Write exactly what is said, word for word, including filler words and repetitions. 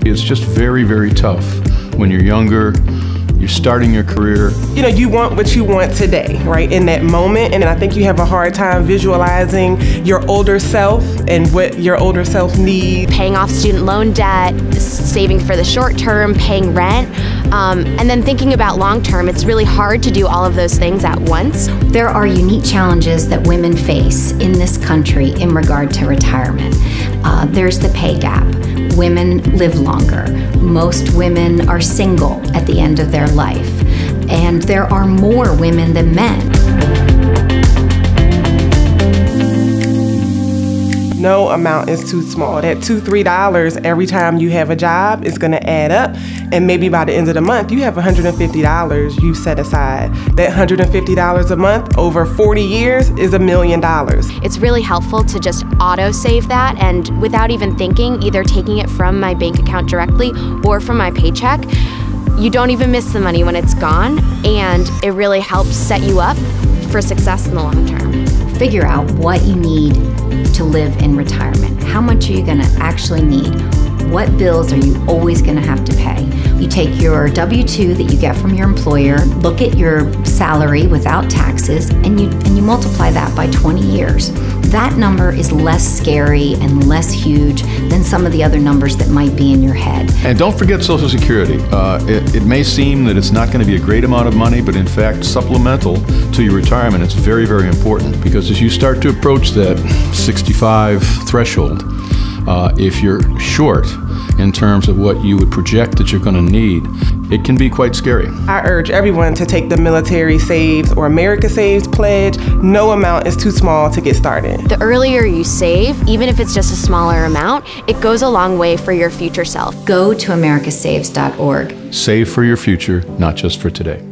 It's just very, very tough when you're younger, you're starting your career. You know, you want what you want today, right, in that moment, and I think you have a hard time visualizing your older self and what your older self needs. Paying off student loan debt, saving for the short term, paying rent, um, and then thinking about long term. It's really hard to do all of those things at once. There are unique challenges that women face in this country in regard to retirement. Uh, there's the pay gap. Women live longer. Most women are single at the end of their life. And there are more women than men. No amount is too small. That two, three dollars every time you have a job is gonna add up, and maybe by the end of the month, you have one hundred fifty dollars you set aside. That one hundred fifty dollars a month over forty years is a million dollars. It's really helpful to just auto-save that, and without even thinking, either taking it from my bank account directly or from my paycheck, you don't even miss the money when it's gone, and it really helps set you up for success in the long term. Figure out what you need to live in retirement. How much are you going to actually need? What bills are you always going to have to pay? You take your W two that you get from your employer, look at your salary without taxes, and you, and you multiply that by twenty years. That number is less scary and less huge than some of the other numbers that might be in your head. And don't forget Social Security. Uh, it, it may seem that it's not going to be a great amount of money, but in fact, supplemental to your retirement, it's very, very important, because as you start to approach that sixty-five threshold, uh, if you're short in terms of what you would project that you're going to need, it can be quite scary. I urge everyone to take the Military Saves or America Saves pledge. No amount is too small to get started. The earlier you save, even if it's just a smaller amount, it goes a long way for your future self. Go to america saves dot org. Save for your future, not just for today.